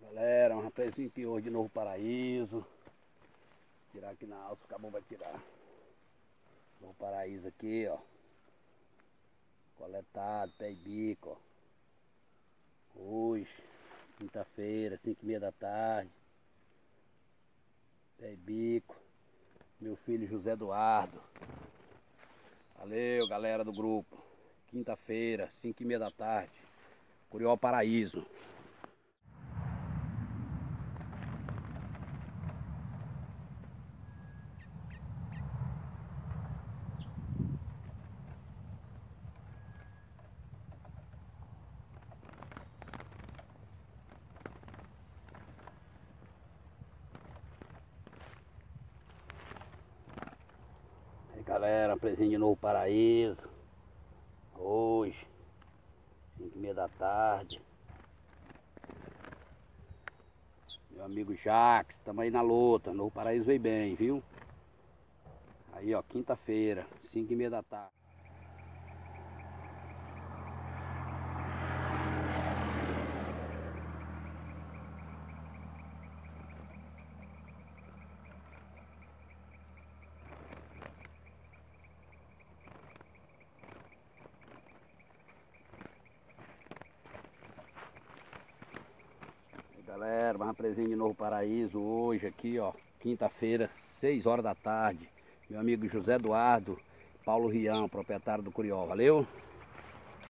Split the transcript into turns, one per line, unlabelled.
Galera, um rapezinho aqui hoje de Novo Paraíso. Tirar aqui na alça, acabou vai tirar. Novo Paraíso aqui, ó. Coletado, pé e bico, ó. Hoje, quinta-feira, 5h30 da tarde. Pé e bico. Meu filho José Eduardo. Valeu, galera do grupo. Quinta-feira, 5h30 da tarde. Curió Paraíso. Aí, galera, presente de Novo Paraíso. Hoje, 5h30 da tarde. Meu amigo Jacques, estamos aí na luta. Novo Paraíso veio bem, viu? Aí, ó, quinta-feira, 5h30 da tarde. Aí, galera, mais presente de Novo Paraíso hoje aqui, ó, quinta-feira, 6 horas da tarde. Meu amigo José Eduardo, Paulo Rião, proprietário do Curió, valeu?